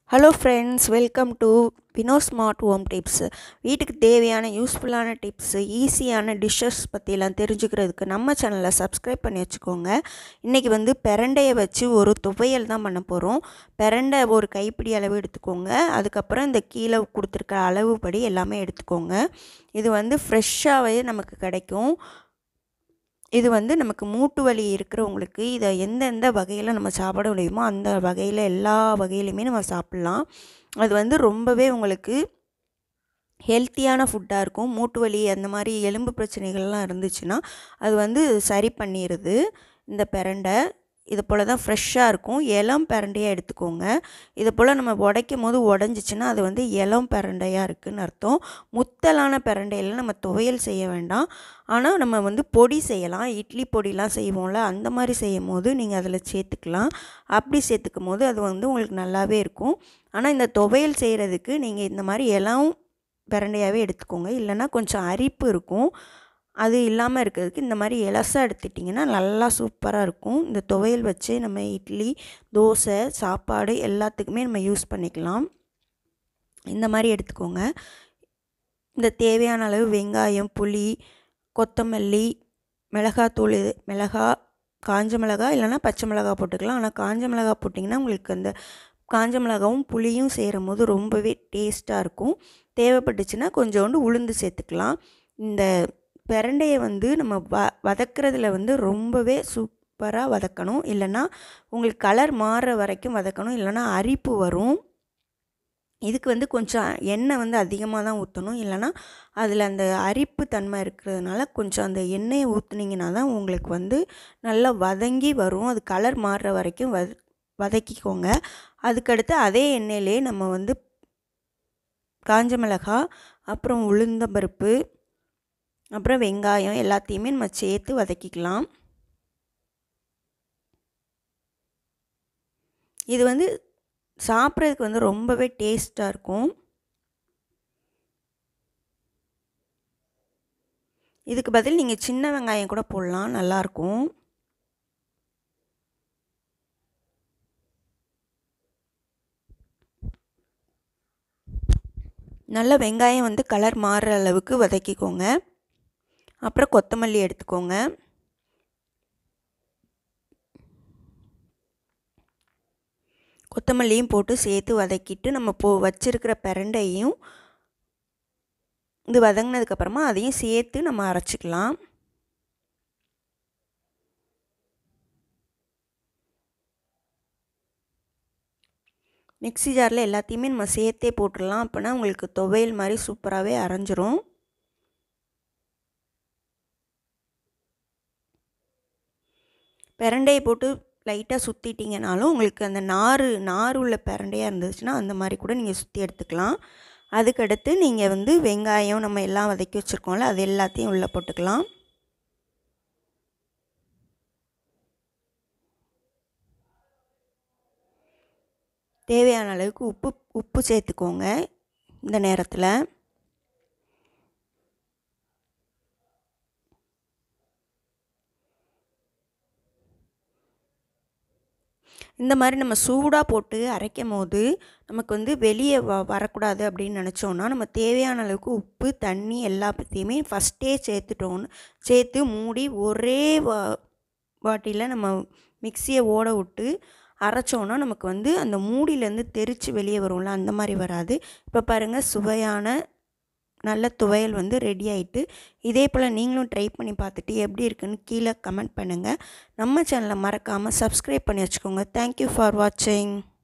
Hello friends, welcome to Vino smart home tips. வீட்டுக்கு தேவையான யூஸ்ஃபுல்லான டிப்ஸு, ஈஸியான டிஷ்ஷஸ் பற்றிலாம் தெரிஞ்சுக்கிறதுக்கு நம்ம சேனலை சப்ஸ்கிரைப் பண்ணி வச்சுக்கோங்க. இன்றைக்கி பிரண்டையை வச்சு ஒரு துவையல் தான் பண்ண போகிறோம். பிரண்டை ஒரு கைப்பிடி அளவு எடுத்துக்கோங்க. அதுக்கப்புறம் இந்த கீழே கொடுத்துருக்க அளவுப்படி எல்லாமே எடுத்துக்கோங்க. இது ஃப்ரெஷ்ஷாகவே நமக்கு கிடைக்கும். இது நமக்கு மூட்டு வலி இருக்கிறவங்களுக்கு இதை எந்தெந்த வகையில் நம்ம சாப்பிட முடியுமோ அந்த வகையில் எல்லா வகையிலையுமே நம்ம சாப்பிட்லாம். அது ரொம்பவே உங்களுக்கு ஹெல்த்தியான ஃபுட்டாக இருக்கும். மூட்டு வலி அந்த மாதிரி எலும்பு பிரச்சனைகள்லாம் இருந்துச்சுன்னா அது சரி பண்ணிடுது இந்த பிரண்டை. இது போல் தான் ஃப்ரெஷ்ஷாக இருக்கும். இளம் பிரண்டையாக எடுத்துக்கோங்க. இது போல் நம்ம உடைக்கும் போது உடஞ்சிச்சின்னா அது இளம் பிரண்டையாக இருக்குதுன்னு அர்த்தம். முத்தலான பிரண்டையில் நம்ம துவையல் செய்ய வேண்டாம். ஆனால் நம்ம பொடி செய்யலாம். இட்லி பொடிலாம் செய்வோம்ல, அந்த மாதிரி செய்யும் போது நீங்கள் அதில் சேர்த்துக்கலாம். அப்படி சேர்த்துக்கும் போது அது உங்களுக்கு நல்லாவே இருக்கும். ஆனால் இந்த துவையல் செய்கிறதுக்கு நீங்கள் இந்த மாதிரி இளம் பிரண்டையாகவே எடுத்துக்கோங்க. இல்லைன்னா கொஞ்சம் அரிப்பு இருக்கும். அது இல்லாமல் இருக்கிறதுக்கு இந்த மாதிரி எலசாக எடுத்துட்டிங்கன்னா நல்லா சூப்பராக இருக்கும். இந்த துவையல் வச்சு நம்ம இட்லி, தோசை, சாப்பாடு எல்லாத்துக்குமே நம்ம யூஸ் பண்ணிக்கலாம். இந்த மாதிரி எடுத்துக்கோங்க. இந்த தேவையான அளவு வெங்காயம், புளி, கொத்தமல்லி, மிளகாத்தூள், காஞ்ச மிளகாய் இல்லைனா பச்சை மிளகாய் போட்டுக்கலாம். ஆனால் காஞ்ச மிளகாய் போட்டிங்கன்னா உங்களுக்கு அந்த காஞ்ச மிளகாவும் புளியும் சேரும் போது ரொம்பவே டேஸ்ட்டாக இருக்கும். தேவைப்பட்டுச்சுன்னா கொஞ்சோண்டு உளுந்து சேர்த்துக்கலாம். இந்த பிரண்டையை நம்ம வதக்கிறதுல ரொம்பவே சூப்பராக வதக்கணும். இல்லைன்னா உங்களுக்கு கலர் மாறுற வரைக்கும் வதக்கணும். இல்லைன்னா அரிப்பு வரும். இதுக்கு கொஞ்சம் எண்ணெய் அதிகமாக தான் ஊற்றணும். இல்லைன்னா அதில் அந்த அரிப்பு தன்மை இருக்கிறதுனால கொஞ்சம் அந்த எண்ணெயை ஊற்றுனீங்கன்னா தான் உங்களுக்கு நல்லா வதங்கி வரும். அது கலர் மாறுற வரைக்கும் வதக்கிக்கோங்க. அதுக்கடுத்து அதே எண்ணெயிலே நம்ம காஞ்ச மிளகாய், அப்புறம் உளுந்தம்பருப்பு, அப்புறம் வெங்காயம் எல்லாத்தையுமே நம்ம சேர்த்து வதக்கிக்கலாம். இது சாப்பிட்றதுக்கு ரொம்பவே டேஸ்ட்டாக இருக்கும். இதுக்கு பதில் நீங்கள் சின்ன வெங்காயம் கூட போடலாம், நல்லாயிருக்கும். நல்ல வெங்காயம் கலர் மாறுற அளவுக்கு வதக்கிக்கோங்க. அப்புறம் கொத்தமல்லி எடுத்துக்கோங்க. கொத்தமல்லியும் போட்டு சேர்த்து வதக்கிட்டு நம்ம வச்சிருக்கிற பிரண்டையும் இது வதங்கினதுக்கப்புறமா அதையும் சேர்த்து நம்ம அரைச்சிக்கலாம். மிக்ஸி ஜாரில் எல்லாத்தையுமே நம்ம சேர்த்தே போட்டுடலாம். அப்போனா உங்களுக்கு துவையல் மாதிரி சூப்பராகவே அரைஞ்சிரும். பிரண்டையை போட்டு லைட்டாக சுற்றிட்டிங்கனாலும் உங்களுக்கு அந்த நார் உள்ள பிரண்டையாக இருந்துச்சுன்னா அந்த மாதிரி கூட நீங்கள் சுற்றி எடுத்துக்கலாம். அதுக்கடுத்து நீங்கள் வெங்காயம் நம்ம எல்லாம் வதக்கி வச்சுருக்கோம்ல, அது எல்லாத்தையும் உள்ளே போட்டுக்கலாம். தேவையான அளவுக்கு உப்பு சேர்த்துக்கோங்க. இந்த நேரத்தில் இந்த மாதிரி நம்ம சூடாக போட்டு அரைக்கும் போது நமக்கு வெளியே வரக்கூடாது அப்படின்னு நினச்சோன்னா நம்ம தேவையான அளவுக்கு உப்பு, தண்ணி எல்லாத்தையுமே ஃபஸ்ட்டே சேர்த்து மூடி ஒரே வாட்டியில் நம்ம மிக்சியை ஓட விட்டு அரைச்சோன்னா நமக்கு அந்த மூடியிலேருந்து தெரித்து வெளியே வரும்ல, அந்த மாதிரி வராது. இப்போ பாருங்கள், சுவையான நல்ல துவையல் ரெடி ஆகிட்டு. இதே போல் நீங்களும் ட்ரை பண்ணி பார்த்துட்டு எப்படி இருக்குன்னு கீழே கமெண்ட் பண்ணுங்கள். நம்ம சேனலை மறக்காமல் சப்ஸ்கிரைப் பண்ணி வச்சுக்கோங்க. தேங்க்யூ ஃபார் வாட்சிங்.